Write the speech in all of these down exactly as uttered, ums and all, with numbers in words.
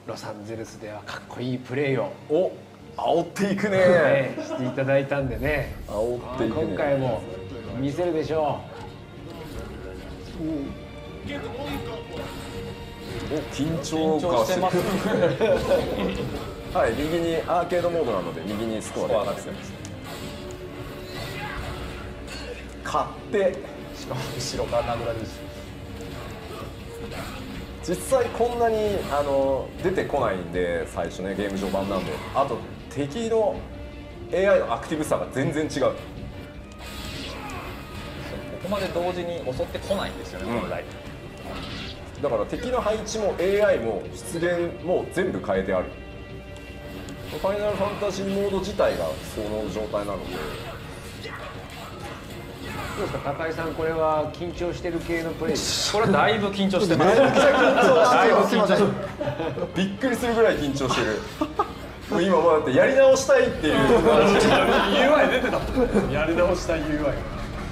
ロサンゼルスではかっこいいプレーをお煽っていくね、 ねしていただいたんでね、 煽っていくね。 今回も見せるでしょお緊張緊張してます。 はい、右にアーケードモードなので右にスコアが出てます。買ってしかも後ろから殴られるし。 実際こんなにあの出てこないんで、最初ねゲーム序盤なんで、あと敵の エーアイ のアクティブさが全然違う。 ここまで同時に襲ってこないんですよね、 うん本来。 だから敵の配置も エーアイ も出現も全部変えてある。ファイナルファンタジーモード自体がその状態なので。 どうですか高井さん、これは緊張してる系のプレーですこれだいぶ緊張してます。 めちゃくちゃ緊張してる。 すいません。 びっくりするぐらい緊張してる。もう今もうだってやり直したいっていう ユーアイ 出てたもん。 やり直した ユーアイ。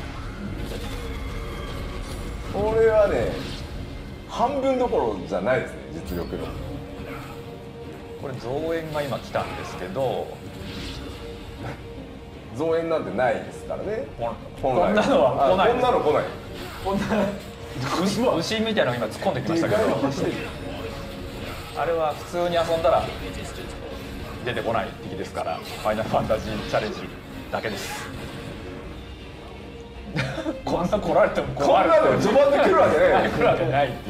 これはね半分どころじゃないですね、実力の。 これ増援が今来たんですけど、 増援なんてないですからね。 こんなのは来ない。 こんなの来ない。 こんな牛みたいなのが今突っ込んできましたけど、あれは普通に遊んだら出てこない敵ですから、ファイナルファンタジーチャレンジだけです。こんな来られてもこん困る。 なの序盤で来るわけね。 来るわけないっていう。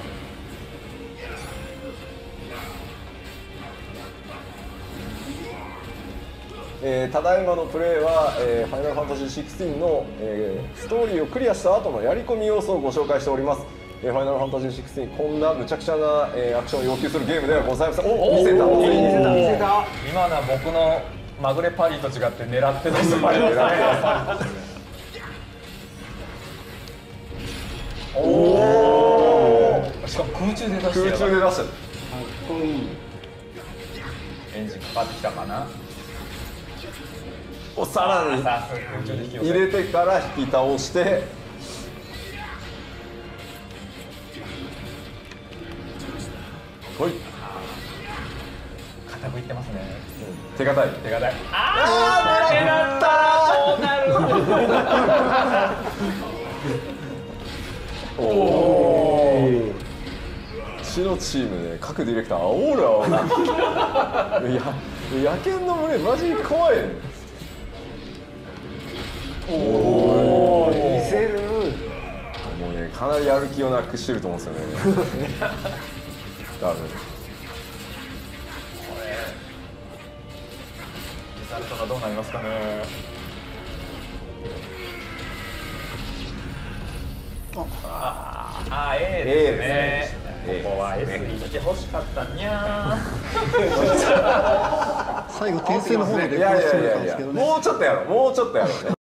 えー、ただいまのプレイは、えー、ファイナルファンタジーじゅうろくの、えー、ストーリーをクリアした後のやり込み要素をご紹介しております。えー、ファイナルファンタジーじゅうろくこんな無茶苦茶な、えー、アクションを要求するゲームではございません。お、見せた、ついに見せた、見せた。 今のは僕のまぐれパリと違って狙ってます。パリですね。おお。しかも空中で出してる。 空中で出してる。 エンジンかかってきたかな。 お、さらにさあ空中で引き寄せ入れてから引き倒して。ほい。 傾いてますね。 手堅い。 手堅い。ああ、狙ったらこうなる。 おお。うちのチームね、各ディレクター煽る煽る。いや、野犬の群れマジ怖いね。 おお、見せる。 もうね、かなりやる気をなくしてると思うんですよね。多分。 リザルトがどうなりますかね。ああ、A ですね。ここは S にして欲しかったにゃー。 最後点数の方でいやいやい殺してくれたんやいや、 ですけどね。 もうちょっとやろう、もうちょっとやろうね。